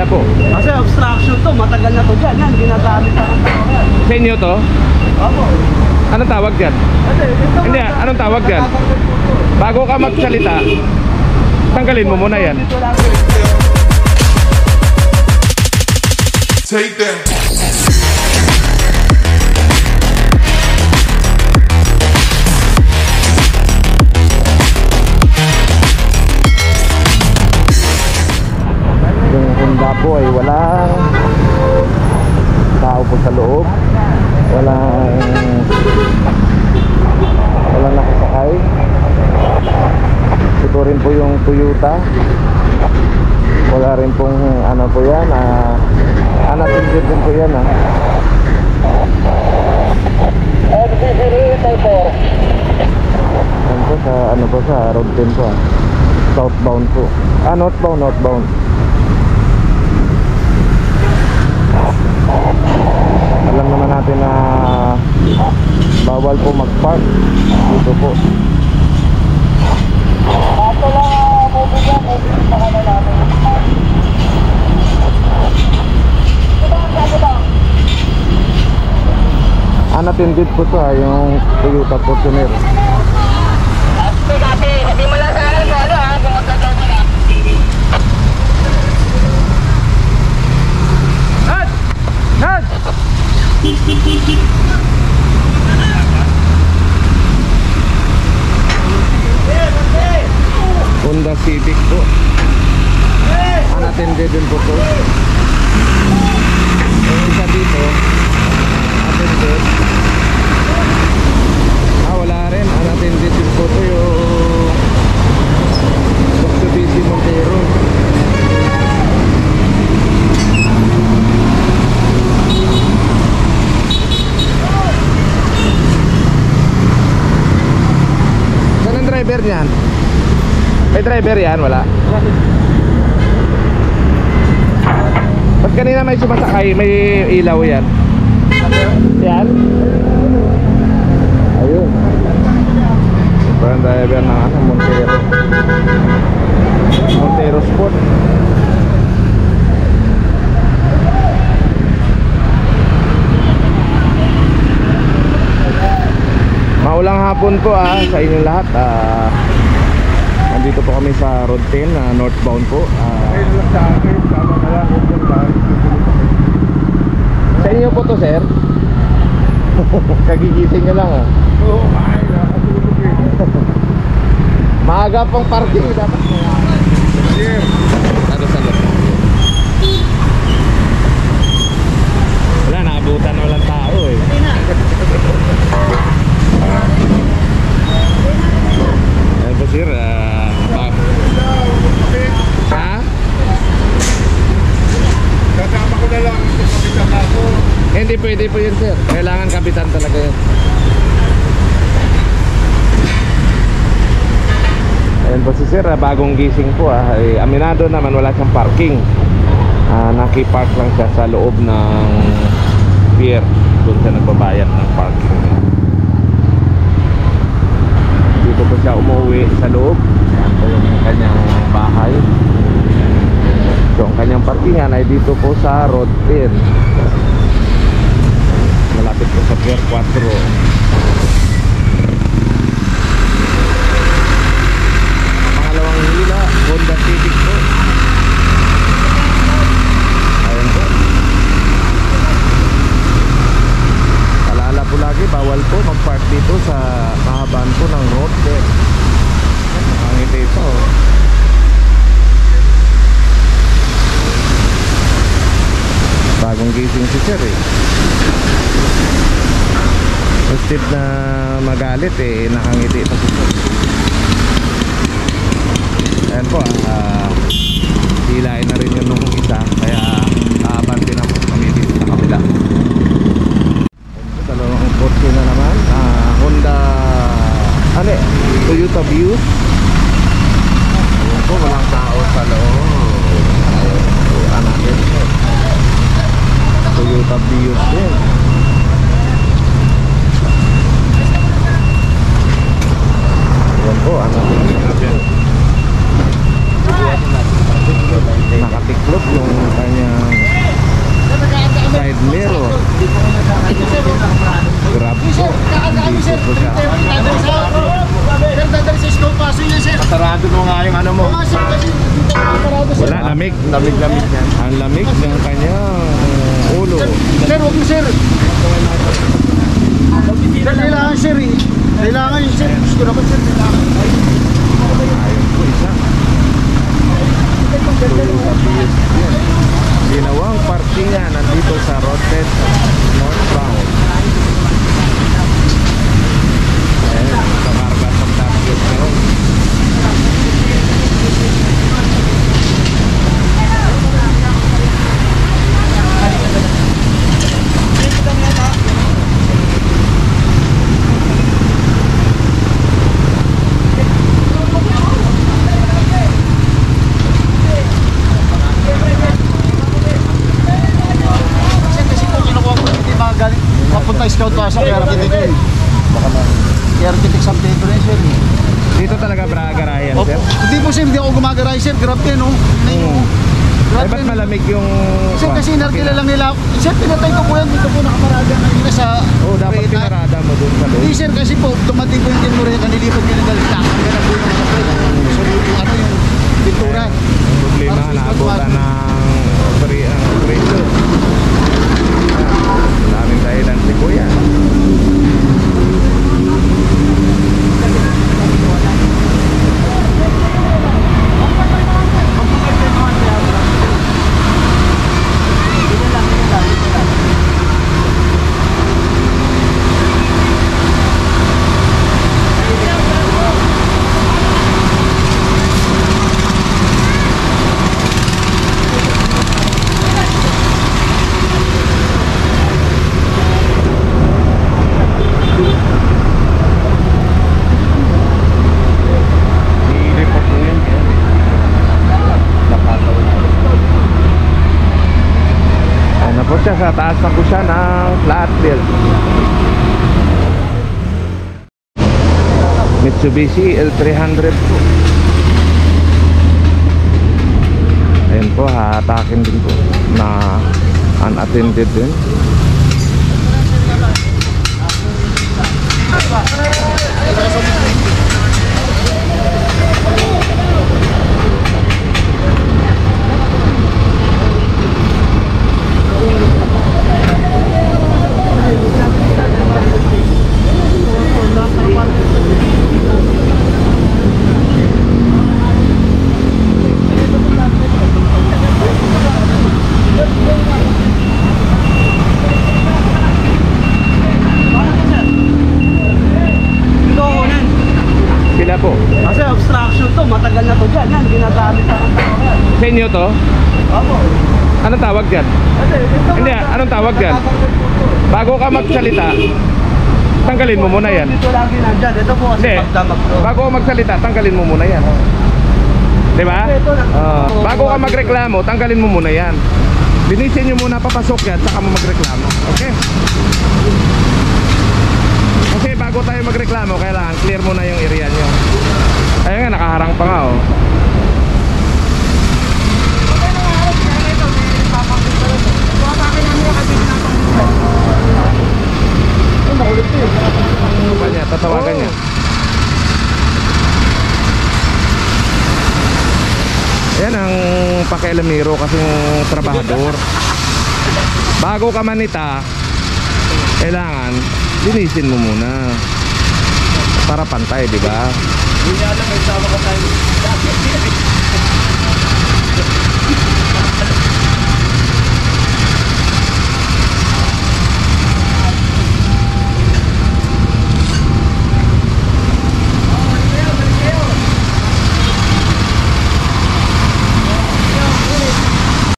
po? Kasi obstruction to, matagal na to dyan. Yan, ginagamit sa ang tao yan. Sa inyo to? Opo. Anong tawag dyan? Hindi, anong tawag dyan? Bago ka magsalita, tanggalin mo muna yan. Take that. Yung Honda po ay walang tao po sa loob, walang nakasakay. Ito rin po yung Toyota, wala rin pong ano po yan, anatindig din po yan Yan po sa ano po sa road 10 po southbound po, northbound. Alam naman natin na bawal po mag-park dito po. Ito lang, movie yan, sa kanal namin. Unattended po to yung Toyota Fortuner. Hindi mo lang sa akin kung ano ha, kung magkataw mo lang. Nad! Honda Civic po. Unattended din po to. Yung isa dito, attended. Wala rin. Unattended din po to yung Mitsubishi Montero. Saan ang driver niyan? May driver yan? Wala? Ba't kanina may sumasakay? May ilaw yan? Yan? Ayun. Ito ang driver ng Montero Sport. Maulang hapon po sa inyong lahat. Nandito po kami sa Road 10 northbound po. Sa inyo po to, sir? Kagigising nyo lang Oo, ay, nakatulog eh. Maaga pang parking dapat. Ano sa loob? Wala, naabutan na walang tao eh. Ayan po sir, ha? Kasama ko na lang ito kapitan ako. Hindi pwede po yun sir, kailangan kapitan talaga yun. Ayan po si sir, bagong gising po aminado naman wala siyang parking. Nakipark lang siya sa loob ng pier, doon siya nagbabayad ng parking. Dito po siya umuwi sa loob. Ayan po yung kanyang bahay. So ang kanyang parkingan ay dito po sa Road 10, malapit po sa Pier 4. Pangalawang hila, Honda Civic po. Ayan po. Paalala po lagi, bawal po mag-park dito sa kahabaan po ng Road 10. Nakangiti po. Bagong gising si sir Instead na magalit nakangiti pa si sir. Ayan po hilain na rin yun nung isa, kaya kaabante na po kami dito sa kabila. Dalawang Porsche na naman, Honda Toyota Vios. Ayan po, walang tao sa loob. Ayan natin Toyota Vios din. Ayan po, nakatayo Sarado mo nga yung ano mo. Mga sir, kasi dito ako parado sir. Wala, lamig. Lamig-lamig yan. Ang lamig ng kanyang ulo. Sir, huwag mo sir. Sir, kailangan sir eh. Kailangan yung sir. Gusto naman sir. Kailangan. Ayun po, isa. Ginawang parkingan nandito sa Roted Northbound. Ayun, sa Marga sa Tapos ngayon. Kasi kung kinukuha ko hindi mga galing. Papunta scout pa sa architect yun. Architect San Pedro yun sir. Dito talaga Bragarayan, Opo. sir. Hindi po sir, hindi ako gumagaray sir. Grab yan oh. Ay, ba't malamig yung... Sir, kasi narkila lang nila. Sir, pinatay ko po yan. Dito po nakaparada kanina sa... Oh, dapat Reyna. pinarada mo dun sa Hindi loob. sir, kasi po dumating po yung tinmura yung kanilipag nila dahil nakakangga na po yung mga pre. So yung ano yung pintura. Ang problema, naabutan ng operation. Maraming dahilan si Kuya. Nilipot mo yun. Ay, na po siya sa taas na po siya ng flat build. Mitsubishi L300 po. Ayun po, hatakin din po na unattended din. Dito ako nan. Sila po. Kasi obstruction to, matagal na to dyan. Yan, ginagamit sa kanila. Sa inyo to? Opo. Anong tawag dyan? Hindi, anong tawag dyan? Bago ka magsalita, tanggalin mo muna yan. Dito lagi nandyan. Ito po kasi Hindi. pagdamag to. Bago ka magsalita, tanggalin mo muna yan. Di ba? Bago ka magreklamo, tanggalin mo muna yan. Linisin nyo muna papasok yan, saka mo magreklamo. Okay? Kasi bago tayo magreklamo, kailangan clear muna yung area nyo. Ayun nga, nakaharang pa nga oh. Ano ba niya? Tatawagan niya. Ayan ang pakialamero kasing trabahador. Bago ka manita, kailangan linisin mo muna para pantay, di ba? Hindi niya alam, may sama ka tayo.